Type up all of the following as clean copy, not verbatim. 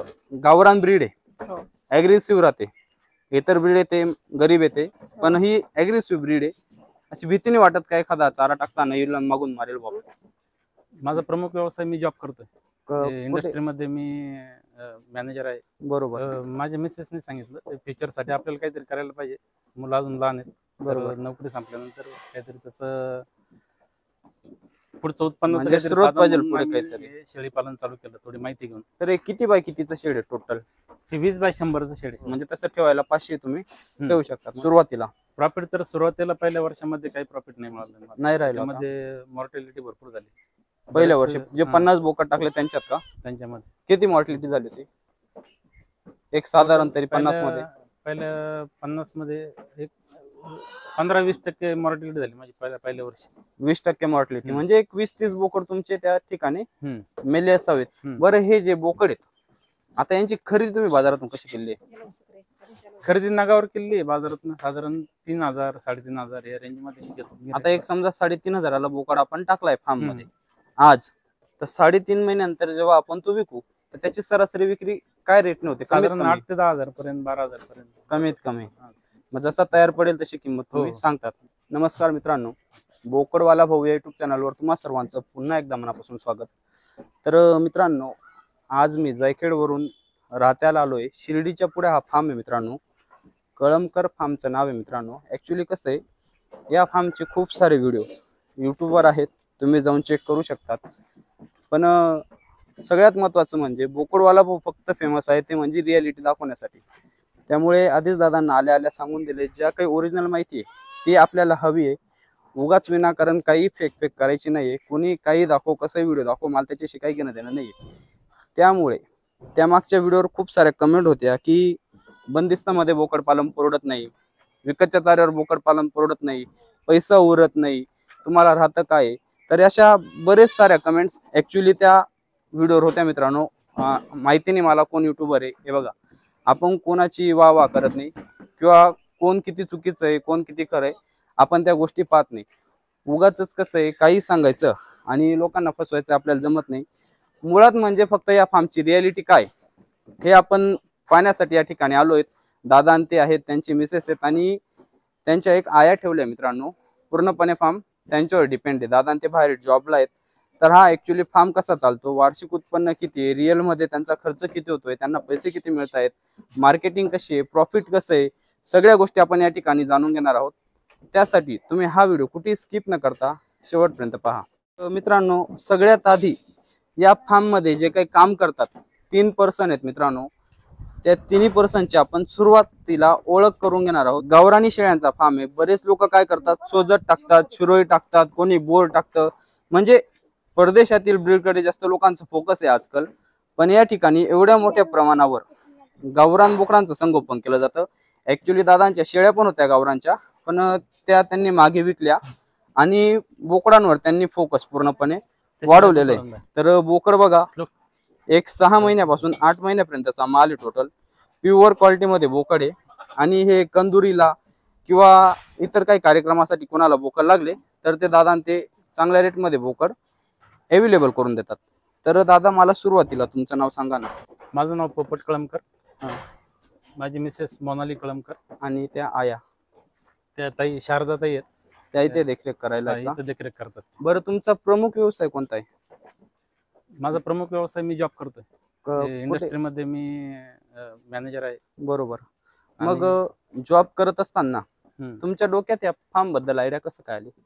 गावरान ब्रीड आहे, हो. ऍग्रेसिव्ह राहते. इतर ब्रीड येते गरीब येते, पण ही ऍग्रेसिव्ह ब्रीड आहे. अशी भीती नाही वाटत का एखादा चारा टाकताना येईल आणि मागून मारेल बाबा? माझा प्रमुख व्यवसाय, मी जॉब करतोय कुठे? इंडस्ट्रीमध्ये, मी मॅनेजर आहे. बरोबर. माझ्या मिसेसने सांगितलं फ्युचरसाठी आपल्याला काहीतरी करायला पाहिजे, मुलं अजून लहान आहेत. बरोबर. नोकरी संपल्यानंतर काहीतरी त्याचं पुढचं उत्पन्न म्हणजे स्रोत पाहिजे पुढे काहीतरी. शेळी पालन चालू केलं, थोडी माहिती घेऊन. तर हे किती बाय कितीचं शेड आहे टोटल? हे 20 बाय 100चं शेड आहे. म्हणजे तसं ठेवायला 500 तुम्ही ठेवू शकता सुरुवातीला. प्रॉफिट तर सुरुवातीला पहिल्या वर्षामध्ये काही प्रॉफिट नाही मिळालं मला. नाही राहिलं आता? त्यामध्ये मॉर्टॅलिटी भरपूर झाली पहिल्या वर्षी. जे 50 बोकड टाकले त्यांच्यात का? त्यांच्यामध्ये. किती मॉर्टॅलिटी झाली होती एक साधारण तरी 50 मध्ये? पहिल्या 50 मध्ये एक 15-20% मॉर्टॅलिटी झाली माझी पहिल्या वर्षी. 20% मॉर्टॅलिटी म्हणजे एक 20-30 बोकड तुमचे त्या ठिकाणी मेले असावेत. हम्म. बरं, हे जे बोकड आहेत आता यांची खरेदी तुम्ही बाजारातून कशी केली आहे? खरेदी नागावर केली बाजारातून साधारण 3000 3,500 या रेंज मध्ये घेतो. आता एक समजा 3,500ला बोकड आपण टाकलाय फार्म मध्ये आज, तर 3.5 महिन्यानंतर जेव्हा आपण तो विकू तर त्याची सरासरी विक्री काय रेटने होते? साधारण 8 ते 10,000 पर्यंत, 12,000 पर्यंत कमीत कमी. मग जसा तयार पडेल तशी किंमत तुम्ही सांगतात. नमस्कार मित्रांनो, बोकडवाला भाऊ या युट्यूब चॅनलवर तुम्हा सर्वांचं पुन्हा एकदा मनापासून स्वागत. तर मित्रांनो, आज मी जायखेडवरून राहत्याला आलोय. शिर्डीच्या पुढे हा फार्म आहे मित्रांनो. कळमकर फार्मचं नाव आहे मित्रांनो. ऍक्च्युली कसं आहे, या फार्मचे खूप सारे व्हिडिओ युट्यूबवर आहेत, तुम्ही जाऊन चेक करू शकतात. पण सगळ्यात महत्त्वाचं म्हणजे बोकडवाला भाऊ फक्त फेमस आहे ते म्हणजे रियालिटी दाखवण्यासाठी. त्यामुळे आधीच दादांना आल्या आल्या सांगून दिले, ज्या काही ओरिजिनल माहिती आहे ती आपल्याला हवी आहे. उगाच विनाकारण काही फेक करायची नाहीये. कोणी काही दाखव, कसंही व्हिडिओ दाखव, मला त्याच्याशी काही घेणं देणं नाहीये. त्यामुळे त्या मागच्या व्हिडिओवर खूप साऱ्या कमेंट होत्या की बंदिस्तामध्ये बोकड पालन परवडत नाही, विकतच्या ताऱ्यावर बोकड पालन परवडत नाही, पैसा उरत नाही, तुम्हाला राहतं काय? तर अशा बरेच साऱ्या कमेंट्स ऍक्च्युली त्या व्हिडिओवर होत्या मित्रांनो. माहिती नाही मला कोण युट्यूबर आहे. हे बघा, आपण कोणाची वाह करत नाही किंवा कोण किती चुकीचं आहे कोण किती खरं आहे आपण त्या गोष्टी पाहत नाही. उगाच कसं आहे, काही सांगायचं आणि लोकांना फसवायचं आपल्याला जमत नाही. मुळात म्हणजे फक्त या फार्मची रियालिटी काय हे आपण पाहण्यासाठी या ठिकाणी आलोय. दादा आणि ते आहेत, त्यांची मिसेस आहेत आणि त्यांच्या एक आया ठेवल्या मित्रांनो. पूर्णपणे फार्म त्यांच्यावर डिपेंड आहे. दादा आणि ते बाहेर जॉबला आहेत. तर हा ऍक्च्युली फार्म कसा चालतो, वार्षिक उत्पन्न किती आहे, रिअल मध्ये त्यांचा खर्च किती होतोय, त्यांना पैसे किती मिळत आहेत, मार्केटिंग कशी आहे, प्रॉफिट कसं आहे, सगळ्या गोष्टी आपण या ठिकाणी जाणून घेणार आहोत. त्यासाठी तुम्ही हा व्हिडिओ कुठेही स्किप न करता शेवटपर्यंत पहा. मित्रांनो, सगळ्यात आधी या फार्म मध्ये जे काही काम करतात 3 पर्सन आहेत मित्रांनो. त्या 3 पर्सनची आपण सुरुवातीला ओळख करून घेणार आहोत. गावरानी शेळ्यांचा फार्म आहे. बरेच लोक काय करतात, सोजत टाकतात, शिरोई टाकतात, कोणी बोर टाकतं. म्हणजे परदेशातील ब्रीडकडे जास्त लोकांचं फोकस आहे आजकाल. पण या ठिकाणी एवढ्या मोठ्या प्रमाणावर गावरान बोकडांचं संगोपन केलं जातं. ऍक्च्युली दादांच्या शेळ्या पण होत्या गावरांच्या, पण त्या त्यांनी मागे विकल्या आणि बोकडांवर त्यांनी फोकस पूर्णपणे वाढवलेलं आहे. तर बोकड बघा, एक 6 महिन्यापासून 8 महिन्यापर्यंतचा माल आहे टोटल. प्युअर क्वालिटीमध्ये बोकड आहे. आणि हे कंदुरीला किंवा इतर काही कार्यक्रमासाठी कोणाला बोकड लागले तर ते दादा ते चांगल्या रेटमध्ये बोकड अवेलेबल करून देतात. तर दादा, मला सुरुवातीला तुमचं नाव सांगा ना. माझं नाव पोपट कळमकर, माझी मिसेस मोनाली कळमकर आणि त्या आया त्या ताई शारदा ताई आहेत, त्या इथे देखरेख करायला इथे देखरेख करतात. बरं, तुमचा प्रमुख व्यवसाय कोणता आहे? माझा प्रमुख व्यवसाय, मी जॉब करतोय इंडस्ट्रीमध्ये, मी मॅनेजर आहे. बरोबर. मग जॉब करत असताना तुमच्या डोक्यात या फार्म बद्दल आयडिया कसं काय आली?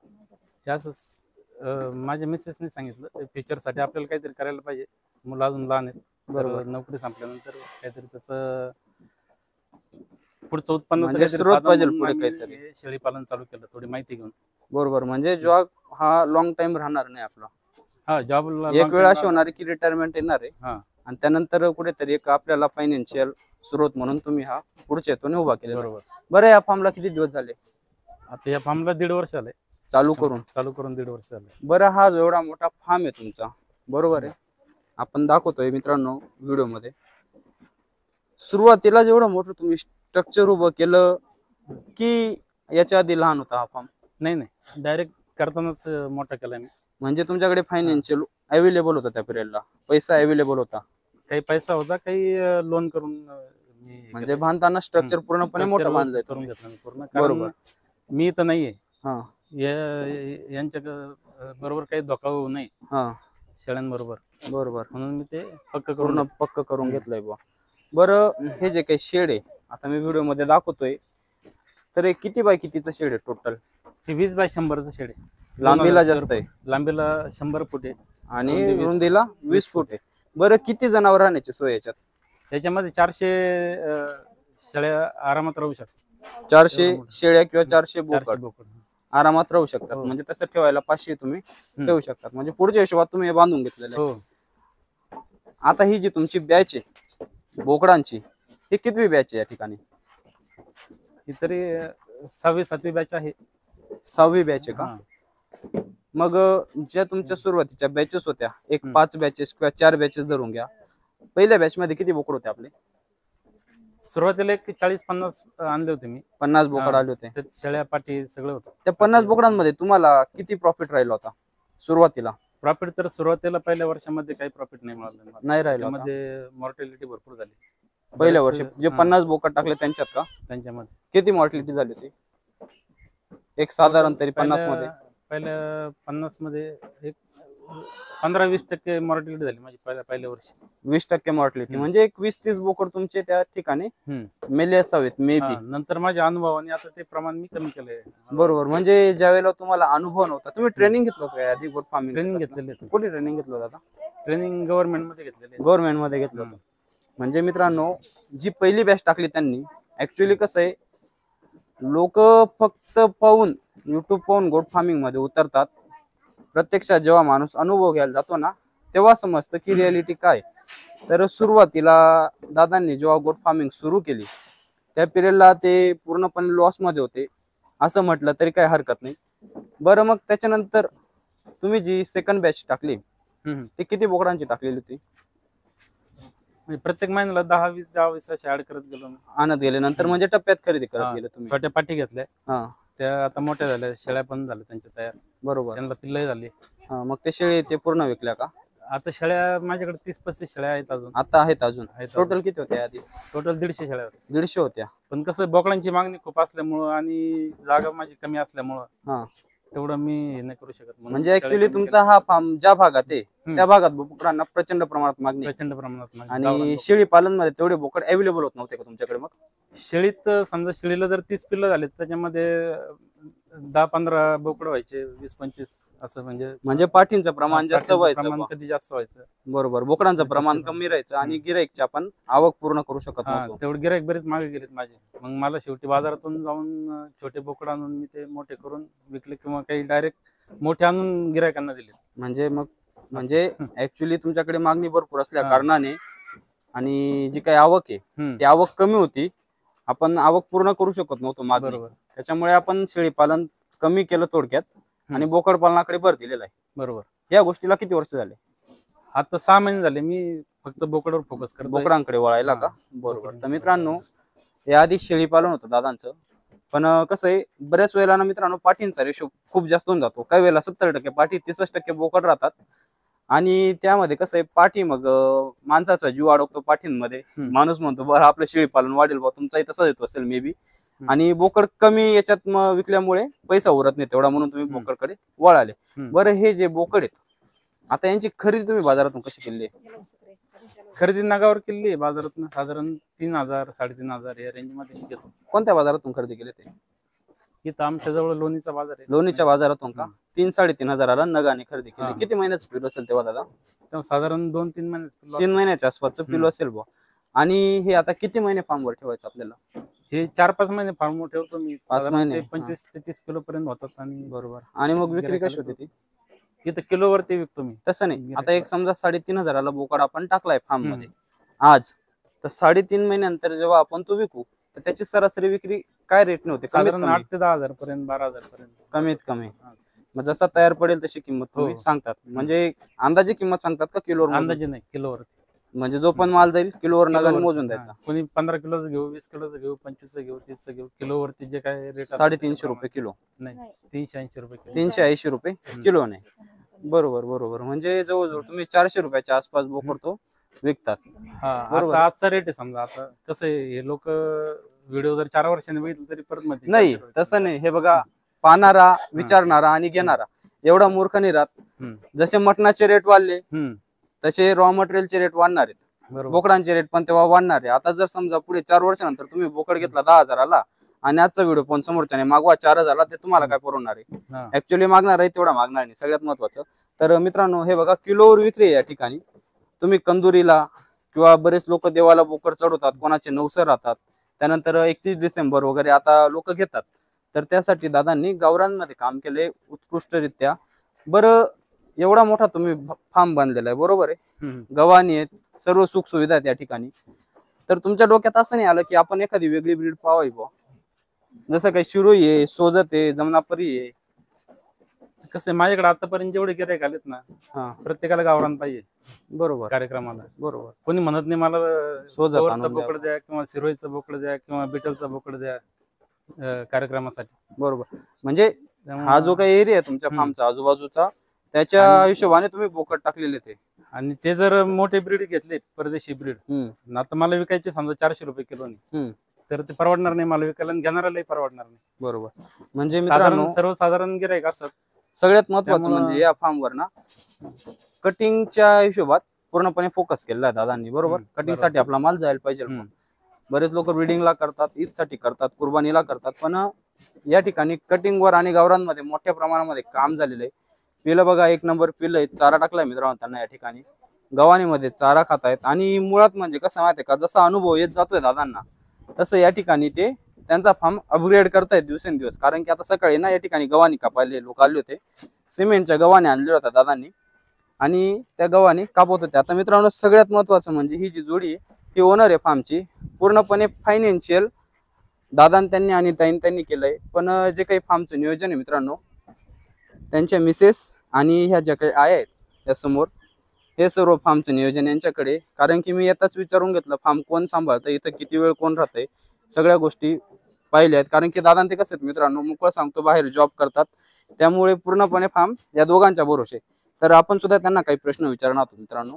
माझ्या मिसेसने सांगितलं फ्युचरसाठी आपल्याला काहीतरी करायला पाहिजे, मुलं अजून लहान आहेत. बरोबर. नोकरी संपल्यानंतर काहीतरी त्याचं पुढचं उत्पन्न स्रोत पाहिजे पुढे काहीतरी. शेळी पालन चालू केलं, थोडी माहिती घेऊन. बरोबर. म्हणजे जॉब हा लॉंग टाइम राहणार नाही आपला. हा, जॉब एक वेळ अशी होणार की रिटायरमेंट येणार आहे आणि त्यानंतर कुठेतरी एक आपल्याला फायनान्शियल स्रोत म्हणून तुम्ही हा पुढच्या हेतूने उभा केला. बरोबर. बरं, या फार्मला किती दिवस झाले? आता या फार्मला 1.5 वर्ष आले चालू करून 1.5 वर्ष झाले. बरं, हा जो एवढा मोठा फार्म आहे तुमचा, बरोबर आहे, आपण दाखवतोय मित्रांनो व्हिडिओ मध्ये. सुरुवातीला जेवढं मोठं तुम्ही स्ट्रक्चर उभं केलं की याच्या आधी लहान होता हा फार्म? नाही, डायरेक्ट करतानाच मोठा केला मी. म्हणजे तुमच्याकडे फायनान्शियल अवेलेबल होता त्या पिरियडला, पैसा अवेलेबल होता? काही पैसा होता, काही लोन करून मी म्हणजे बांधताना स्ट्रक्चर पूर्णपणे मोठं बांधलंय करून तुम्ही. घेतलं मी पूर्ण. बरोबर. कारण मी तर नाहीये हा यांच्या बरोबर काही धोका होऊ नये हा शेळ्यांबरोबर, बरोबर, म्हणून मी ते पक्क करून पूर्ण घेतलं. पक्क करून घेतलंय बुवा. बरं, हे जे काही शेड आहे आता मी व्हिडिओ मध्ये दाखवतोय, तर हे किती बाय कितीचं शेड आहे टोटल? हे 20 बाय 100चं शेड आहे. लांबीला 2000 जास्त square आहे foot. लांबीला 100 फूट आहे आणि रुंदी 20 रुंदीला 20 फूट आहे. बरं, किती जनावर राहण्याची सोय याच्यात? याच्यामध्ये 400 शेळ्या आरामात राहू शकतात. 400 एवढं मोठं. शेळ्या किंवा 400 400 बोकड बोकड. आरामात राहू शकतात. हो. म्हणजे तसं ठेवायला 500 तुम्ही ठेवू शकतात. म्हणजे पुढच्या हिशोबात तुम्ही हे बांधून घेतलेलं आहे. हो. आता ही जी तुमची बॅच आहे बोकडांची, ही कितवी बॅच आहे या ठिकाणी? ही तरी 6वी-7वी बॅच आहे. 6वी बॅच आहे का? हा. मग ज्या तुमच्या सुरुवातीच्या बॅचेस होत्या, एक हम्म. 5 बॅचेस किंवा 4 बॅचेस धरून घ्या, पहिल्या बॅच मध्ये किती बोकड होते आपले? सुरुवातीला एक 40-50 आणले होते मी. 50 बोकड हा. आले होते. त्यात शेळ्या पाटी सगळं होतं. त्या 50 बोकडांमध्ये तुम्हाला किती प्रॉफिट राहिला होता सुरुवातीला? प्रॉफिट तर सुरुवातीला पहिल्या वर्षामध्ये काही प्रॉफिट नाही मिळालं मला. नाही राहिला होता. त्यामध्ये मॉर्टॅलिटी भरपूर झाली पहिल्या बरेच, वर्षी जे हा, 50 बोकड टाकले त्यांच्यात का त्यांच्यामध्ये. किती मॉर्टिलिटी झाली होती? एक साधारण तरी 50 मध्ये पहिल्या 50 मध्ये एक 15-20% मॉर्टॅलिटी झाली माझी पहिल्या वर्षी. 20% मॉर्टिलिटी, हम्म. म्हणजे एक 20-30 बोकड तुमचे त्या ठिकाणी हम्म. मेले असावेत मे बी. हा, नंतर माझ्या अनुभवाने आता ते प्रमाण मी कमी केलंय. बरोबर. म्हणजे ज्या वेळेला तुम्हाला अनुभव नव्हता, तुम्ही ट्रेनिंग घेतलं होतं का आधी गोट फार्मिंग? ट्रेनिंग घेतलेले. कुठे ट्रेनिंग घेतलं होतं? आता ट्रेनिंग गव्हर्नमेंट मध्ये घेतलेले. गव्हर्नमेंट मध्ये घेतलं होतं. म्हणजे मित्रांनो, जी पहिली बॅच टाकली त्यांनी, ऍक्च्युली कसं आहे, लोक फक्त पाहून युट्यूब पाहून गोट फार्मिंग मध्ये उतरतात. प्रत्यक्षात जेव्हा माणूस अनुभव घ्यायला जातो ना, तेव्हा समजतं की रियालिटी काय. तर सुरुवातीला दादांनी जेव्हा गोट फार्मिंग सुरू केली, त्या पिरियडला ते पूर्णपणे लॉस मध्ये होते असं म्हटलं तरी काही हरकत नाही. बरं, मग त्याच्यानंतर तुम्ही जी सेकंड बॅच टाकली, ती किती बोकडांची टाकलेली होती? म्हणजे प्रत्येक महिन्याला 10-20 असे ऍड करत गेलो. आणत गेले नंतर, म्हणजे टप्प्यात खरेदी करत हा. गेले तुम्ही? छोट्या पाठी घेतल्या, हा, त्या आता मोठ्या झाल्या, शेळ्या पण झाल्या त्यांच्या तयार, बरोबर. त्यांना पिल्लही झाली. हा, मग ते शेळी ते पूर्ण विकल्या का? आता शेळ्या माझ्याकडे 30-35 शेळ्या आहेत अजून. आता आहेत अजून? आहेत. टोटल किती होत्या आधी? टोटल 150 शेळ्या होत्या. 150 होत्या. पण कसं बोकडांची मागणी खूप असल्यामुळं आणि जागा माझी कमी असल्यामुळं हा, तेवढं मी हे नाही करू शकत. म्हणून म्हणजे शेळ्या ऍक्च्युली कमी तुमचा हा फार्म ज्या भागात आहे हम्म. त्या भागात बोकडांना प्रचंड प्रमाणात मागणी केल्या. आहे. प्रचंड प्रमाणात माझी आणि गावरान बोकड. शेळी पालन मध्ये तेवढे बोकड अवेलेबल होत नव्हते का तुमच्याकडे? मग शेळीत समजा शेळीला जर 30 पिल्लं झाले, त्याच्यामध्ये 10-15 बोकड व्हायचे, 20-25 असं. म्हणजे पाठींचं प्रमाण जास्त पाठीचं व्हायचं प्रमाण बुवा. कधी जास्त व्हायचं. बरोबर. बोकडांचं प्रमाण कमी राहायचं आणि गिराईकची आपण आवक पूर्ण करू शकत हा, नव्हतो. तेवढे गिराईक बरेच मागे गेलेत माझे. मग मला शेवटी बाजारातून जाऊन छोटे बोकड आणून मी ते मोठे करून विकले, किंवा काही डायरेक्ट मोठे आणून गिरायकांना दिले. म्हणजे ऍक्च्युली तुमच्याकडे मागणी भरपूर असल्या हा. कारणाने आणि जी काही आवक आहे ती आवक कमी होती, आपण आवक पूर्ण करू शकत नव्हतो मागणी. बरोबर. त्याच्यामुळे आपण शेळी पालन कमी केलं थोडक्यात आणि बोकड पालनाकडे भर दिलेला आहे. बरोबर. या गोष्टीला किती वर्ष झाले? आता 6 महिने झाले मी फक्त बोकडावर फोकस करतो. बोकडांकडे वळायला का? बरोबर. तर मित्रांनो, याआधी शेळी पालन होतं दादांचं, पण कसं आहे, बऱ्याच वेळेला ना मित्रांनो पाठींचा रेशो खूप जास्त होऊन जातो. काही वेळेला 70% पाठी, 30% बोकड राहतात. आणि त्यामध्ये कसं आहे, पाठी मग माणसाचा जीव अडकतो पाठींमध्ये. माणूस म्हणतो बरं आपलं शेळी पालन वाढेल बा, तुमचाही तसाच येतो असेल मे बी. आणि बोकड कमी याच्यात मग विकल्यामुळे पैसा उरत नाही तेवढा, म्हणून तुम्ही बोकडकडे वळाले. बरं, हे जे बोकड आहेत आता यांची खरेदी तुम्ही बाजारातून कशी केली आहे? खरेदी नागावर केली बाजारातून, साधारण 3,000-3,500 या रेंज मध्ये घेतो. कोणत्या बाजारातून खरेदी केले ते? इथं आमच्या जवळ लोणीचा बाजार आहे. लोणीच्या बाजारातून का? 3-3.5 हजाराला नगाने खरेदी केली. हा. किती महिन्याचं पिलू असेल तेव्हा दादा? तेव्हा साधारण 2-3 महिने 3 महिन्याच्या आसपासचं पिलू असेल बुवा. आणि हे आता किती महिने फार्मवर ठेवायचं आपल्याला? हे 4-5 महिने फार्म ठेवतो मी. 5 साधारण महिने? ते 25 ते 30 किलो पर्यंत होतात. आणि बरोबर. आणि मग विक्री कशी होती ती? इथं किलोवरती विकतो मी. तसं नाही, आता एक समजा 3.5 हजाराला बोकड आपण टाकलाय फार्म मध्ये आज, तर 3.5 महिन्यानंतर जेव्हा आपण तो विकू, तर त्याची सरासरी विक्री काय रेटने होते? साधारण 8 ते 10,000 पर्यंत, 12,000 पर्यंत. कमीत कमी. मग जसा तयार पडेल तशी किंमत तुम्ही सांगतात? म्हणजे अंदाजे किंमत सांगतात का किलोवर? अंदाजे नाही, किलोवरती. म्हणजे जो पण माल जाईल किलोवर नगाने मोजून द्यायचा. कोणी 15 किलोचं घेऊ, 20 किलोचं घेऊ, 25चं घेऊ, 30चं घेऊ, किलोवरती जे काय रेट. 350 रुपये किलो? नाही, 380 रुपये किलो. 380 रुपये किलो नाही? बरोबर बरोबर. म्हणजे जवळजवळ तुम्ही 400 रुपयाच्या आसपास बोकड तो विकतात. हा बरोबर. आता आजचा रेट आहे समजा. आता कसं आहे, हे लोक व्हिडिओ जर 4 वर्षांनी बघितलं तरी परत म्हणतील नाही 400 रुपये. तसं नाही. हे बघा, पाहणारा, विचारणारा आणि घेणारा एवढा मूर्ख नाही राहत. हम्म. जसे मटणाचे रेट वाढले हम्म. तसे रॉ मटेरियलचे रेट वाढणार आहेत. बरोबर. बोकडांचे रेट पण तेव्हा वाढणार आहे. आता जर समजा पुढे 4 वर्षानंतर तुम्ही बोकड घेतला 10,000ला आणि आजचा व्हिडिओ पण समोरच्याने मागवा 4,000ला, ते तुम्हाला काय परवडणार आहे? हा. ऍक्च्युअली मागणार आहे तेवढा मागणार नाही, सगळ्यात महत्वाचं. तर मित्रांनो, हे बघा, किलोवर विक्री आहे या ठिकाणी. तुम्ही कंदुरीला किंवा बरेच लोक देवाला बोकड चढवतात, कोणाचे नवसर राहतात, त्यानंतर 31 डिसेंबर वगैरे आता लोक घेतात. तर त्यासाठी दादांनी गावरांमध्ये काम केलंय उत्कृष्टरित्या. बरं, एवढा मोठा तुम्ही फार्म बांधलेला आहे, बरोबर आहे, हम्म. गव्हाणी आहेत, सर्व सुख सुविधा आहेत या ठिकाणी. तर तुमच्या डोक्यात असं नाही आलं की आपण एखादी वेगळी ब्रीड पाहावी बुवा? जसं काही शिरोई आहे, सोजत आहे, जमनापरी आहे. कसं आहे, माझ्याकडे आतापर्यंत जेवढे गिऱ्हाईक आलेत ना, हा, प्रत्येकाला गावरान पाहिजे बरोबर कार्यक्रमाला. बरोबर. कोणी म्हणत नाही मला सोजत कवरचं आणून द्या. बोकड द्या किंवा सिरोईचं बोकड द्या किंवा बिटलचं बोकड द्या कार्यक्रमासाठी. बरोबर. म्हणजे त्यामुळं- हा जो काही एरिया आहे तुमच्या फार्मचा आजूबाजूचा, त्याच्या आणि- हिशोबाने तुम्ही बोकड टाकलेले ते. आणि ते जर मोठे ब्रीड घेतले, परदेशी ब्रीड, हम्म, आता मला विकायचे समजा 400 रुपये किलोनी, हम्म, तर ते परवडणार नाही मला विकायला, आणि घेणाऱ्यालाही परवडणार नाही. बरोबर. म्हणजे साधारण मित्रांनो, सर्वसाधारण गिऱ्हाईक असतात. सगळ्यात महत्वाचं त्यामुळं- म्हणजे या फार्मवर ना कटिंगच्या हिशोबात पूर्णपणे फोकस केलेला आहे दादांनी, बरोबर. हम्म, कटिंग साठी आपला माल जायला पाहिजे. हम्म. बरेच लोक ब्रीडिंगला करतात, ईद साठी करतात, कुर्बानीला करतात, पण या ठिकाणी कटिंगवर आणि गावरांमध्ये मोठ्या प्रमाणामध्ये काम झालेलं आहे. पिलं बघा, 1 नंबर पिलं आहेत. चारा टाकलाय मित्रांनो त्यांना या ठिकाणी. गव्हाणीमध्ये चारा खात आहेत. आणि मुळात म्हणजे कसं माहितीये का, जसा अनुभव येत जातोय दादांना, तसं या ठिकाणी ते त्यांचा फार्म अपग्रेड करतायत दिवसेंदिवस. कारण की आता सकाळी ना या ठिकाणी गव्हाणी कापायले लोक आले होते, सिमेंटच्या गव्हाणी आणल्या होत्या दादांनी, आणि त्या गव्हाणी कापत होत्या. आता मित्रांनो, सगळ्यात महत्वाचं म्हणजे ही जी जोडी आहे, ही ओनर आहे फार्मची, पूर्णपणे फायनान्शियल दादा त्यांनी आणि ताईन त्यांनी केलंय. पण जे काही फार्मचं नियोजन आहे मित्रांनो, त्यांच्या मिसेस आणि ह्या ज्या काही आया आहेत या समोर, हे सर्व फार्मचं नियोजन यांच्याकडे. कारण की मी येताच विचारून घेतलं फार्म कोण सांभाळतं, इथं किती वेळ कोण राहतंय, सगळ्या गोष्टी पाहिल्या आहेत. कारण की दादा ते कसं आहेत मित्रांनो, मोकळं सांगतो, बाहेर जॉब करतात, त्यामुळे पूर्णपणे फार्म या दोघांच्या भरोसे. तर आपण सुद्धा त्यांना काही प्रश्न विचारणार आहोत मित्रांनो.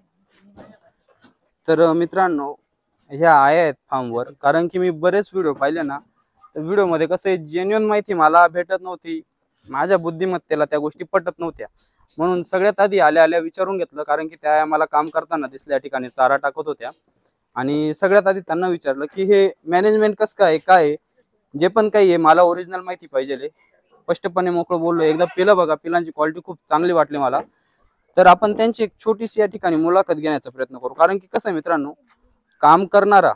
तर मित्रांनो, ह्या आया आहेत फार्मवर. कारण की मी बरेच व्हिडिओ पाहिले ना, तर व्हिडिओमध्ये कसं आहे, जेन्युइन माहिती मला भेटत नव्हती, माझ्या बुद्धिमत्तेला त्या गोष्टी पटत नव्हत्या. म्हणून सगळ्यात आधी आल्या आल्या विचारून घेतलं. कारण की त्या मला काम करताना दिसल्या ठिकाणी चारा टाकत होत्या, आणि सगळ्यात आधी त्यांना विचारलं की हे मॅनेजमेंट कसं काय आहे, जे पण काही आहे मला ओरिजिनल माहिती पाहिजे. स्पष्टपणे मोकळं बोललो. एकदा पिलं बघा, पिलांची क्वालिटी खूप चांगली वाटली मला. तर आपण त्यांची एक छोटीशी या ठिकाणी मुलाखत घेण्याचा प्रयत्न करू. कारण की कसं आहे मित्रांनो, काम करणारा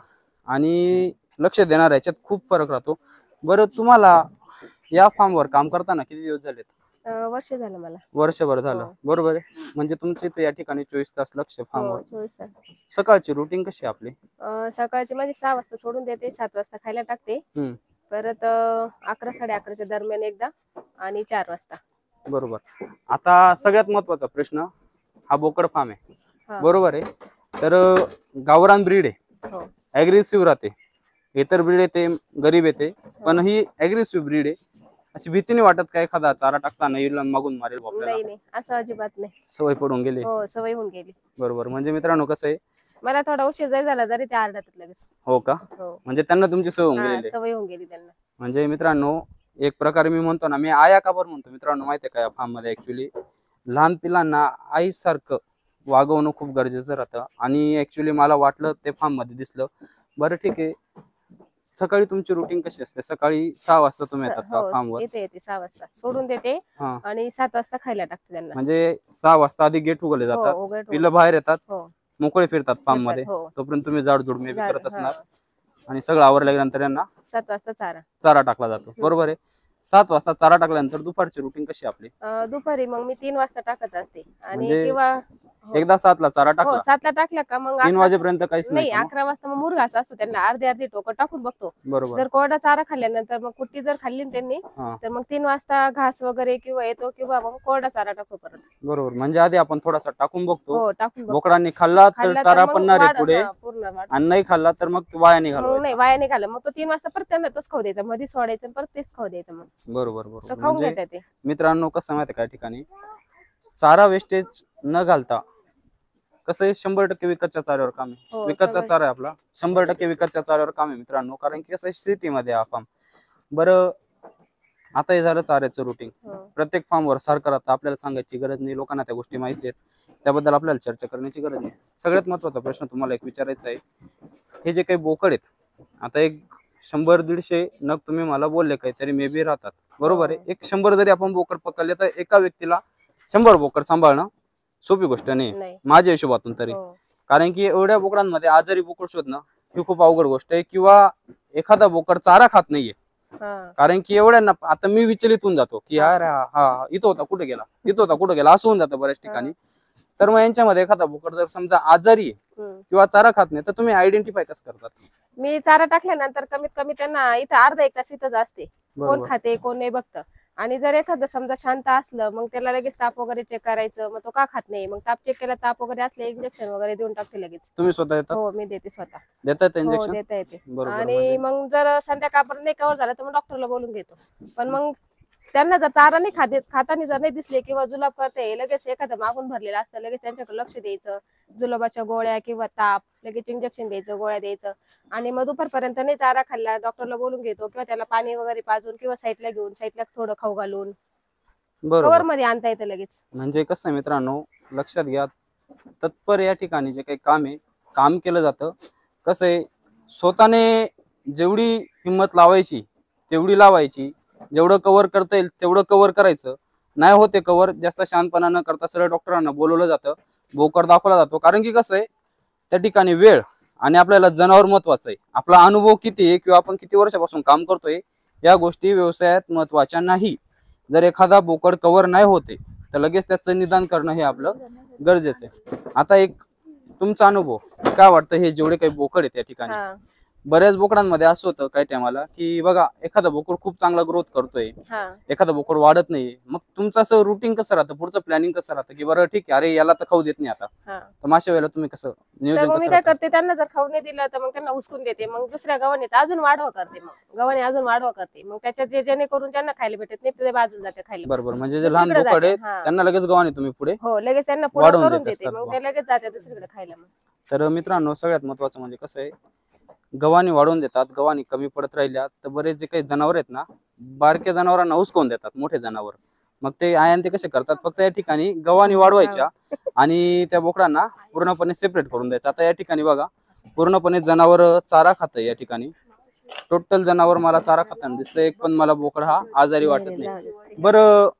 आणि लक्ष देणारा याच्यात खूप फरक राहतो. बरं, तुम्हाला या फार्मवर काम करताना किती दिवस झालेत? वर्ष झालं मला. वर्षभर झालं, हो. बरोबर आहे. म्हणजे तुमचे इथे या ठिकाणी 24 तास लक्ष फार्मवर. 24 तास. सकाळची रुटीन कशी आहे आपली? सकाळची माझी 6 वाजता सोडून देते, 7 वाजता खायला टाकते. हम्म. परत 11 साडे11च्या दरम्यान एकदा, आणि 4 वाजता. बरोबर. आता सगळ्यात महत्वाचा प्रश्न, हा बोकड फार्म आहे, हा. बरोबर आहे. तर गावरान ब्रीड आहे, हो. ऍग्रेसिव्ह राहते. इतर ब्रीड येते गरीब येते, पण ही ऍग्रेसिव्ह ब्रीड आहे. अशी भीती नाही वाटत का एखादा चारा टाकताना येईल आणि मागून मारेल आपल्याला? नाही असं अजिबात नाही. सवय पडून गेली. हो, सवय होऊन गेली. बरोबर. म्हणजे मित्रांनो कसं आहे, मला थोडा उशीर जरी झाला तरी ते आरडातात लगेच. हो का, हो. म्हणजे त्यांना तुमची सवय होऊन हा, गेलेली आहे. सवय होऊन गेली त्यांना. म्हणजे मित्रांनो, एक प्रकारे मी म्हणतो ना, मी आया का बरं म्हणतो मित्रांनो माहिती आहे का, या फार्म मध्ये ऍक्च्युली लहान पिलांना आईसारखं वागवणं खूप गरजेचं राहतं. आणि ऍक्च्युली मला वाटलं, ते फार्म मध्ये दिसलं. बरं ठीक आहे, सकाळी तुमची रुटीन कशी असते? सकाळी 6 वाजता तुम्ही येतात का हो, फार्मवर? येते 6 वाजता सोडून देते, हा, आणि 7 वाजता खायला टाकते त्यांना. म्हणजे 6 वाजता आधी गेट उघडले हो, जातात, उघड हो. पिलं बाहेर येतात, हो. मोकळे फिरतात फार्म मध्ये. हो. तोपर्यंत तुम्ही जाडजूड मे बी झाड- करत असणार, हा. आणि सगळं आवरल्यानंतर यांना 7 वाजता चारा. चारा टाकला जातो, बरोबर आहे. 7 वाजता चारा टाकल्यानंतर दुपारची रुटीन कशी आहे आपली? दुपारी मग मी 3 वाजता टाकत असते, आणि म्हणजे किंवा हो. एकदा 7 ला चारा हो, टाकला, 7 ला टाकला का मग 3 वाजेपर्यंत काहीच नाही, नाही का मग? 11 वाजता मग मुरघास असतो त्यांना, अर्धे टोकं टाकून बघतो. बरोबर. जर कोरडा चारा खाल्ल्यानंतर मग कुट्टी जर खाल्ली ना त्यांनी, हा, तर मग 3 वाजता घास वगैरे किंवा येतो, किंवा मग कोरडा चारा टाकतो परत. बरोबर. म्हणजे आधी आपण थोडासा टाकून बघतो, हो, टाकून बघतो. बोकडांनी खाल्ला तर खाल्ला चारा मग पडणार आहे वाढ- पुढे, हा, पूर्ण वाढ. आणि नाही खाल्ला तर मग वाया मग नाही, घालवायचा. वाया नाही घालं, मग तो 3 वाजता परत त्यांना तोच खाऊ द्यायचा, मध्ये सोडायचं परत तेच खाऊ द्यायचं. मग बरोबर तो बरोबर. खाऊन म्हणजे घेतात ते. मित्रांनो कसं माहिती आहे का, ठिकाणी चारा वेस्टेज न घालता कसं आहे 100% विकतच्या चाऱ्यावर काम आहे. हो, विकतचा सगळं- चारा आहे आपला 100% विकतच्या चाऱ्यावर काम आहे मित्रांनो. कारण की कसं आहे शेतीमध्ये हा फार्म. बरं आता हे झालं चाऱ्याचं रुटीन. हो. प्रत्येक फार्मवर सारखं राहतं, आपल्याला सांगायची गरज नाही, लोकांना त्या गोष्टी माहिती आहेत, त्याबद्दल आपल्याला चर्चा करण्याची गरज नाही. सगळ्यात महत्त्वाचा प्रश्न तुम्हाला एक विचारायचा आहे, हे जे काही बोकड आहेत, आता एक 100-150 नग तुम्ही मला बोलले काहीतरी मे बी राहतात, बरोबर आहे. एक 100 जरी आपण बोकड पकडले तर एका व्यक्तीला 100 बोकड सांभाळणं सोपी गोष्ट नाही नाही. माझ्या हिशोबातून तरी. हो. कारण की एवढ्या बोकडांमध्ये आजारी बोकड शोधणं ही खूप अवघड गोष्ट आहे, किंवा एखादा बोकड चारा खात नाहीये. हा. कारण की एवढ्यांना आता मी विचलित होऊन जातो की यार हा इथं होता कुठे गेला, इथं होता कुठे गेला, असं होऊन जातं बऱ्याच ठिकाणी. तर मग यांच्यामध्ये एखादा बोकड जर समजा आजारी आहे हम्म. किंवा चारा खात नाही, तर तुम्ही आयडेंटिफाय कसं करतात? मी चारा टाकल्यानंतर कमीत कमी त्यांना इथं अर्धा एक तास इथंच असते, कोण बरोबर. खाते कोण नाही बघतं. आणि जर एखादं समजा शांत असलं मग त्याला लगेच ताप वगैरे चेक करायचं, मग तो का खात नाही, मग ताप चेक केला, ताप वगैरे असले इंजेक्शन वगैरे देऊन टाकते लगेच. तुम्ही स्वतः येतात, हो, मी देते स्वतः. देतात हो, इंजेक्शन? देता येते. बरोबर. आणि म्हणजे मग जर संध्याकाळपर्यंत नाही कव्हर झालं तर मग डॉक्टरला बोलून घेतो. पण मग त्यांना जर चारा नाही खाताना जर नाही दिसले किंवा जुलाब करते, लगेच एखादं मागून भरलेलं असतं, लगेच त्यांच्याकडे लक्ष द्यायचं. जुलाबाच्या गोळ्या किंवा ताप, लगेच इंजेक्शन द्यायचं, गोळ्या द्यायचं. आणि मग दुपारपर्यंत नाही चारा खाल्ला, डॉक्टरला बोलून घेतो, किंवा त्याला पाणी वगैरे पाजून किंवा साईडला घेऊन साईडला थोडं खाऊ घालून कव्हर बरोबर. मध्ये आणता येतं लगेच. म्हणजे कसं आहे मित्रांनो, लक्षात घ्या, तत्पर या ठिकाणी जे काही काम आहे काम केलं जातं. कसं आहे, स्वतःने जेवढी हिंमत लावायची तेवढी लावायची, जेवढं कव्हर करता येईल तेवढं कव्हर करायचं. नाही होते कव्हर, जास्त शांतपणा न करता सरळ डॉक्टरांना बोलवलं जातं, बोकड दाखवला जातो. कारण की कसं आहे, त्या ठिकाणी वेळ आणि आपल्याला जनावर महत्वाचं आहे. आपला अनुभव किती आहे किंवा आपण किती वर्षापासून काम करतोय या गोष्टी व्यवसायात महत्वाच्या नाही. जर एखादा बोकड कव्हर नाही होते तर लगेच त्याचं निदान करणं हे आपलं गरजेचं आहे. आता एक तुमचा अनुभव काय वाटतं, हे जेवढे काही बोकड आहेत त्या ठिकाणी, हा. बऱ्याच बोकडांमध्ये असं होतं काही टायमाला की बघा एखादा बोकड खूप चांगला ग्रोथ करतोय, हा. एखादा बोकड वाढत नाही, मग तुमचं असं रुटीन कसं राहतं, पुढचं प्लॅनिंग कसं राहतं की बरं ठीक आहे, अरे याला तर खाऊ देत नाही आता, हा. तर माशा वेळेला तुम्ही कसं तर नियोजन मग मी कसं काय राहतं? करते, त्यांना जर खाऊ नाही दिलं तर मग त्यांना हुसकून देते. मग दुसऱ्या गव्हाणीत अजून वाढवा करते, मग गव्हाणी अजून वाढवा करते. मग त्याच्यात जे जेणेकरून त्यांना खायला भेटत नाही ते बाजून जाते खायला. बरोबर. म्हणजे जे लहान दुसरीकडे बोकड आहेत जाते. हा. त्यांना लगेच गव्हाणे तुम्ही पुढे. हो, लगेच त्यांना पुढे वाढवून करून देत देते, असतात मग बुवा. ते लगेच जाते दुसरीकडे खायला. मग तर मित्रांनो, सगळ्यात महत्वाचं म्हणजे कसं आहे, गव्हाणी वाढवून देतात, गव्हाणी कमी पडत राहिल्या तर बरेच जे काही जनावर आहेत ना, बारक्या जनावरांना हुसकवून देतात मोठे जनावर. मग ते आयन ते कसे करतात, फक्त या ठिकाणी गव्हाणी वाढवायच्या आणि त्या बोकडांना पूर्णपणे सेपरेट करून द्यायचं. आता या ठिकाणी बघा पूर्णपणे जनावर चारा खातं, या ठिकाणी टोटल जनावर मला चारा खाताना दिसतं, एक पण मला बोकड हा आजारी वाटत नाही. बरं,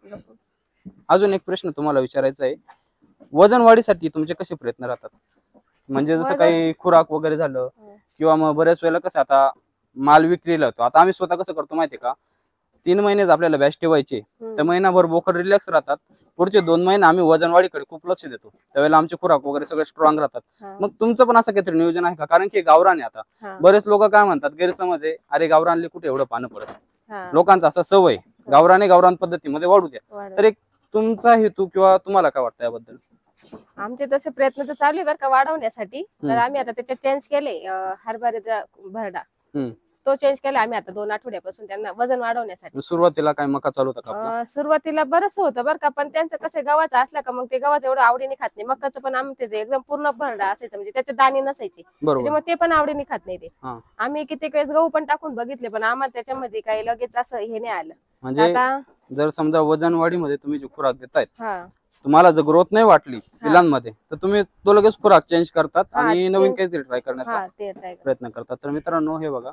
अजून एक प्रश्न तुम्हाला विचारायचा आहे, वजन वाढीसाठी तुमचे कसे प्रयत्न राहतात? म्हणजे जसं काही खुराक वगैरे झालं किंवा मग बऱ्याच वेळेला कसं आता माल विक्रीला होतो. आता आम्ही स्वतः कसं करतो माहितीये का, 3 महिनेच आपल्याला बॅच ठेवायचे, तर महिनाभर बोकड रिलॅक्स राहतात, पुढचे 2 महिने आम्ही वजन वाढीकडे खूप लक्ष देतो. त्यावेळेला आमचे खुराक वगैरे सगळे स्ट्रॉंग राहतात. मग तुमचं पण असं काहीतरी नियोजन आहे का? कारण की गावरान आहे. आता बरेच लोक काय म्हणतात, गैरसमज आहे, अरे गावरानले कुठे एवढं पानं पडस, लोकांचा असा सवय, गावरान पद्धतीमध्ये वाढू द्या. तर एक तुमचा हेतू किंवा तुम्हाला काय वाटतं याबद्दल? आमचे तसे प्रयत्न तर चालू आहे बरं का वाढवण्यासाठी. तर आम्ही आता त्याच्यात चेंज केले, हरभऱ्याचा भरडा तो चेंज केला आम्ही आता 2 आठवड्यापासून त्यांना वजन वाढवण्यासाठी. सुरुवातीला काय मका चालू होता का आपला? सुरुवातीला बरंच होतं बरं का, पण त्यांचं कसं गव्हाचं असलं का मग ते गव्हाचं एवढं आवडीने खात नाही. मकाचं पण आमचं एकदम पूर्ण भरडा असायचं, म्हणजे त्याचे दाणे नसायचे, बरोबर. त्याच्यामुळे ते पण आवडीने खात नाही ते. हा. आम्ही कित्येक वेळेस गहू पण टाकून बघितले, पण आम्हाला त्याच्यामध्ये काही लगेच असं हे नाही आलं. म्हणजे आता जर समजा वजन वाढीमध्ये तुम्ही जो खुराक देतायत, हा तुम्हाला जर ग्रोथ नाही वाटली पिलांमध्ये, तर तुम्ही तो लगेच खुराक चेंज करतात हा, आणि नवीन change- काहीतरी ट्राय करण्याचा हा ते try करा. प्रयत्न करतात. तर मित्रांनो, हे बघा,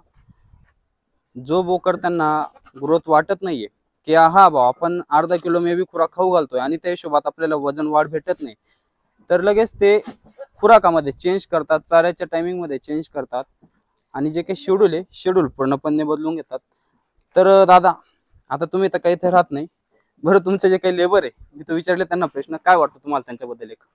जो बोकड त्यांना ग्रोथ वाटत नाहीये की हा भाऊ आपण अर्धा किलो मे बी खुराक खाऊ घालतोय आणि त्या हिशोबात आपल्याला वजन वाढ भेटत नाही, तर लगेच ते खुराकामध्ये चेंज करतात, चाऱ्याच्या टायमिंग मध्ये चेंज करतात आणि जे काही शेड्यूल आहे शेड्यूल पूर्णपणे बदलून घेतात. तर दादा, आता तुम्ही तर काही इथे राहत नाही, बरं तुमचे जे काही लेबर आहे मी तो विचारले त्यांना प्रश्न, काय वाटतं तुम्हाला त्यांच्याबद्दल? एक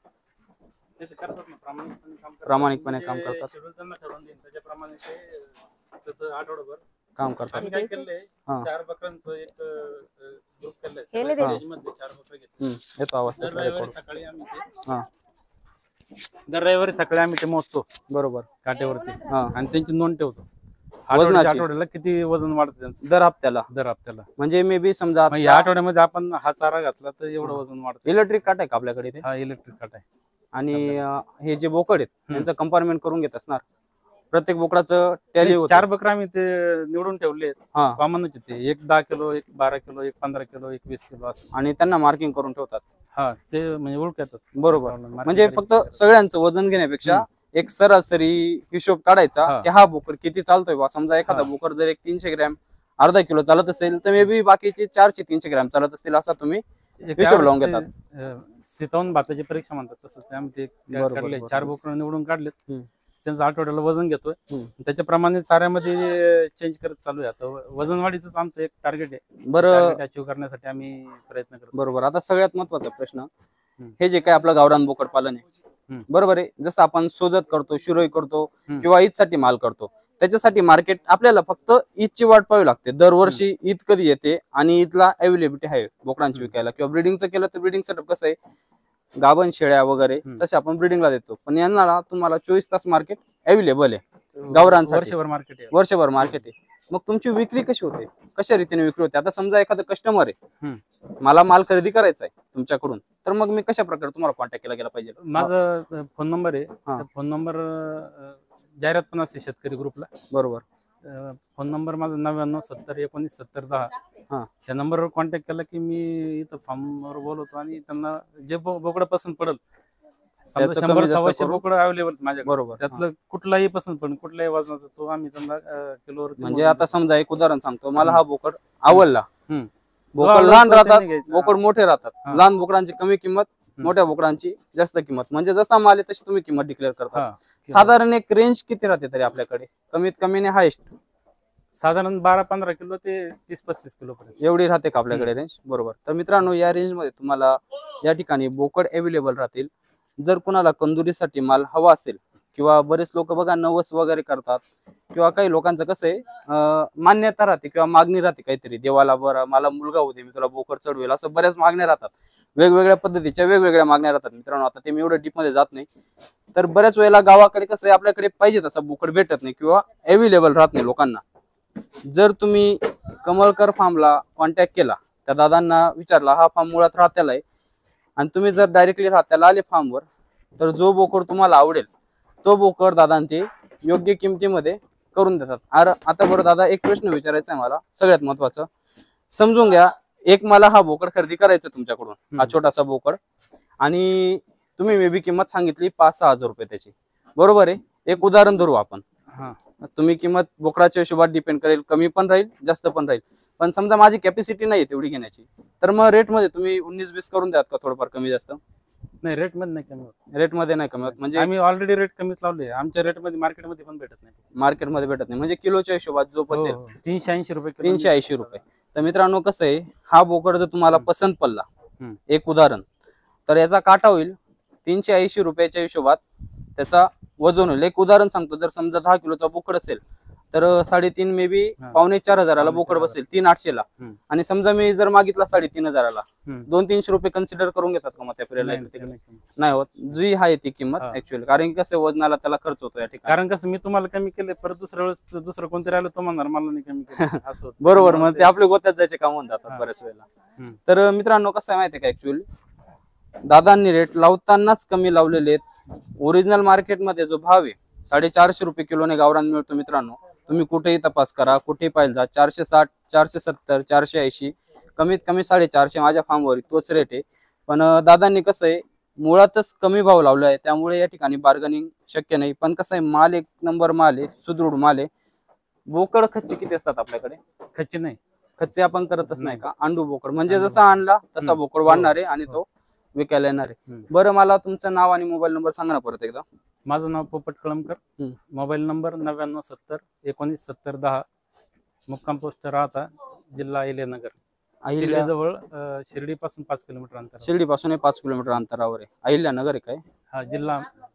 प्रामाणिकपणे काम करतात. त्याच्याप्रमाणे ते तसं आठवडाभर काम करतात. आम्ही काय केलंय, हा. 4 बकरांचं एक ग्रुप केलंय. हे नाही सगळ्या स्टेजमधले 4 बकरे घेतले. येतो आवाज दर त्याचा रविवारी रेकॉर्ड. सकाळी आम्ही हा, दर रविवारी सकाळी आम्ही ते मोजतो बरोबर. काट्यावरती हा, आणि त्यांची नोंद ठेवतो. वजनाची? आठवड्याला किती वजन वाढतं त्यांचं दर हप्त्याला. दर हप्त्याला. म्हणजे मे बी समजा मग या आठवड्यामध्ये आपण हा चारा घातला तर एवढं वजन वाढतं. इलेक्ट्रिक काट आहे का आपल्याकडे? ते हा इलेक्ट्रिक काट आहे. आणि हे जे बोकड आहेत यांचं कंपार्टमेंट करून घेत असणार. प्रत्येक बोकडाचं टॅली होतं. 4 बकरा आम्ही ते निवडून ठेवले हा. कॉमनच ते 1 10 किलो, 1 12 किलो, 1 15 किलो, 1 20 किलो असं. आणि त्यांना मार्किंग करून ठेवतात. हा ते म्हणजे ओळखतात. बरोबर. म्हणजे फक्त सगळ्यांचं वजन घेण्यापेक्षा एक सरासरी हिशोब काढायचा की हा बोकड किती चालतोय बा. समजा एखादा बोकड जर एक 300 ग्रॅम अर्धा किलो चालत असेल तर मे बी बाकीचे 400 300 ग्रॅम चालत असतील असा तुम्ही हिशोब लावून घेतात. सीतावून भाताची परीक्षा म्हणतात तसं त्यामध्ये काढले 4 बोकड निवडून काढलेत. त्यांचं आठवड्याला वजन घेतोय. त्याच्याप्रमाणे चाऱ्यामध्ये चेंज करत चालू आहे. आता वजन वाढीच आमचं एक टार्गेट आहे. बरं, अचीव्ह करण्यासाठी आम्ही प्रयत्न करतो. बरोबर. आता सगळ्यात महत्वाचा प्रश्न, हे जे काय आपलं गावरान बोकड पालन आहे, बरोबर आहे, जसं आपण सोजत करतो, शिरोई करतो किंवा ईदसाठी माल करतो, त्याच्यासाठी मार्केट आपल्याला फक्त ईदची वाट पाहावी लागते. दरवर्षी ईद कधी येते आणि ईदला अवेलेबिलिटी आहे बोकडांची विकायला. किंवा ब्रिडिंगचं केलं तर ब्रिडिंग सेटअप कसं आहे, गाभण शेळ्या वगैरे तसे आपण ब्रिडिंगला देतो. पण यांना तुम्हाला 24 तास मार्केट अवेलेबल आहे गावरांसाठी. वर्षभर मार्केट आहे. वर्षभर मार्केट आहे. मग तुमची विक्री कशी होते, कशा रीतीने विक्री होते? आता समजा एखादा कस्टमर आहे, मला माल खरेदी करायचा आहे तुमच्याकडून, तर मग मी कशा प्रकारे तुम्हाला कॉन्टॅक्ट केला गेला पाहिजे? माझा फोन नंबर आहे. फोन नंबर जाहिरात पण असते शेतकरी ग्रुपला. बरोबर. फोन नंबर माझा 99 70 19 70 10. या नंबरवर कॉन्टॅक्ट केला की मी इथं फार्मवर बोलवतो आणि त्यांना जे बोकडं पसंत पडेल, 100-125 बोकडं अवेलेबल माझ्याकडे. बरोबर. त्यातलं कुठलाही पसंत पडेल, कुठल्याही वजनाचं, तो आम्ही त्यांना किलोवर. म्हणजे आता समजा एक उदाहरण सांगतो, मला हा बोकड आवडला. बोकड लहान राहतात, बोकड मोठे राहतात. लहान बोकडांची कमी किंमत, मोठ्या बोकडांची जास्त किंमत. म्हणजे जसा माल आहे तशी तुम्ही किंमत डिक्लेअर करता. साधारण एक रेंज किती राहते तरी आपल्याकडे, कमीत कमी ने हायस्ट? साधारण 12-15 किलो ते 30-35 किलो पर्यंत एवढी राहते का आपल्याकडे रेंज? बरोबर. तर मित्रांनो, या रेंज मध्ये तुम्हाला या ठिकाणी बोकड अवेलेबल राहतील. जर कुणाला कंदुरीसाठी माल हवा असेल, किंवा बरेच लोक बघा नवस वगैरे करतात, किंवा काही लोकांचं कसं आहे, मान्यता राहते किंवा मागणी राहते काहीतरी, देवाला बरं मला मुलगा होऊ दे, मी तुला बोकड चढवेल, असं बऱ्याच मागण्या राहतात. वेगवेगळ्या पद्धतीच्या वेगवेगळ्या मागण्या राहतात मित्रांनो. आता ते मी एवढं डीप मध्ये जात नाही. तर बऱ्याच वेळेला गावाकडे कसं आहे, आपल्याकडे पाहिजे तसा बोकड भेटत नाही किंवा अवेलेबल राहत नाही लोकांना. जर तुम्ही कमळकर फार्मला कॉन्टॅक्ट केला, त्या दादांना विचारला, हा फार्म मुळात राहत्याला आहे, आणि तुम्ही जर डायरेक्टली राहत्याला आले फार्मवर, तर जो बोकड तुम्हाला आवडेल तो बोकड दादा ते योग्य किमतीमध्ये करून देतात. आता बरं दादा, एक प्रश्न विचारायचा आहे मला, सगळ्यात महत्वाचं. समजून घ्या, एक मला हा बोकड खरेदी करायचा तुमच्याकडून, हा छोटासा बोकड, आणि तुम्ही मे बी किंमत सांगितली 5-6 हजार रुपये त्याची, बरोबर आहे? एक उदाहरण धरू आपण. तुम्ही किंमत बोकडाच्या हिशोबात डिपेंड करेल, कमी पण राहील जास्त पण राहील. पण समजा माझी कॅपॅसिटी नाही तेवढी घेण्याची, तर मग रेट मध्ये तुम्ही 19-20 करून द्यात का थोडंफार कमी जास्त? नाही, रेट मध्ये नाही कमी होत. रेट मध्ये नाही कमी होत म्हणजे आम्ही ऑलरेडी रेट कमीच लावले. आमच्या रेट मध्ये मार्केटमध्ये पण भेटत नाही. मार्केटमध्ये भेटत नाही म्हणजे किलोच्या हिशोबात जो बसेल 380 रुपये. 380 रुपये. तर मित्रांनो कसं आहे, हा बोकड जर तुम्हाला पसंत पडला, एक उदाहरण, तर याचा काटा होईल 380 रुपयाच्या हिशोबात त्याचा वजन होईल. एक उदाहरण सांगतो, जर समजा 10 किलोचा बोकड असेल तर 3.5 मे बी 4,500 बोकड बसेल, 3,800 ला. आणि समजा मी जर मागितला 3,500 200-300 रुपये कन्सिडर करून घेतात का मग त्या पिरियडला? नाही होत, जी आहे ती किंमत ऍक्च्युअली, कारण कसं वजनाला त्याला खर्च होतो या ठिकाणी. कारण कसं मी तुम्हाला कमी केले, परत दुसऱ्या वेळेस दुसरं कोणतरी आलं तो म्हणणार मला नाही कमी केलं, असं होतं. बरोबर. मग ते आपले गोत्यात जायचे काम होऊन जातात बऱ्याच वेळेला. तर मित्रांनो कसं आहे माहिती आहे का, ऍक्च्युअली दादांनी रेट लावतानाच कमी लावलेले आहेत. ओरिजिनल मार्केटमध्ये जो भाव आहे 450 रुपये किलोने गावरान मिळतो मित्रांनो. तुम्ही कुठेही तपास करा, कुठेही पाहिजे जा, 460, 470, 480, कमीत कमी 450 माझ्या फार्मवर तोच रेट आहे. पण दादांनी कसं आहे, मुळातच कमी भाव लावला आहे, त्यामुळे या ठिकाणी बार्गेनिंग शक्य नाही. पण कसं आहे, माल एक नंबर माल आहे, सुदृढ माल आहे. बोकड खच्चे किती असतात आपल्याकडे? खच्चे नाही, खच्चे आपण करतच नाही का? अंडू बोकड म्हणजे जसा आणला तसा बोकड वाढणार आहे आणि तो विकायला येणार आहे. बरं, मला तुमचं नाव आणि मोबाईल नंबर सांगा ना परत एकदा. माझं नाव पोपट कळमकर, मोबाईल नंबर 99 70 19 70 10, मुक्काम पोस्ट राहता, जिल्हा अहिल्यानगर, जवळ, शिर्डी पासून 5 किलोमीटर अंतर. शिर्डी पासून 5 किलोमीटर अंतरावर आहे. अहिल्यानगर आहे काय? हा, जिल्हा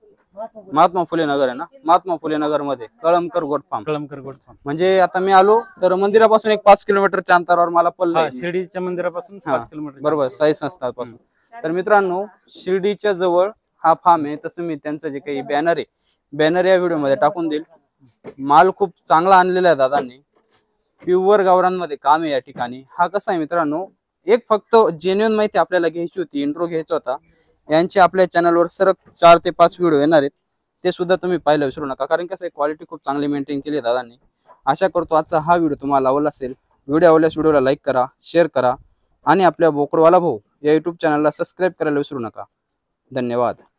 महात्मा फुले नगर आहे ना? महात्मा फुले नगर मध्ये Kalamkar goat farm. Kalamkar goat farm. म्हणजे आता मी आलो तर मंदिरापासून एक 5 किलोमीटरच्या अंतरावर मला पडलं. शिर्डीच्या मंदिरापासून 5 किलोमीटर. बरोबर, साई संस्थापासून. तर मित्रांनो, शिर्डीच्या जवळ हा फार्म आहे. तसं मी त्यांचं जे काही बॅनर या व्हिडिओ मध्ये टाकून देईल. माल खूप चांगला आणलेला आहे दादांनी, प्युअर गावरांमध्ये काम आहे या ठिकाणी. हा कसा आहे मित्रांनो, एक फक्त जेन्युइन माहिती आपल्याला घ्यायची होती, इंट्रो घ्यायचा होता यांचे आपल्या चॅनलवर सरळ 4 ते 5 व्हिडिओ येणार आहेत, ते सुद्धा तुम्ही पाहायला विसरू नका, कारण कसं क्वालिटी खूप चांगली मेंटेन केली आहे दादांनी. आशा करतो आजचा हा व्हिडिओ तुम्हाला आवडला असेल. व्हिडिओ आवडल्यास व्हिडिओला लाईक करा, शेअर करा आणि आपल्या बोकडवाला भाऊ या यूट्यूब चॅनलला सबस्क्राईब करायला विसरू नका. धन्यवाद.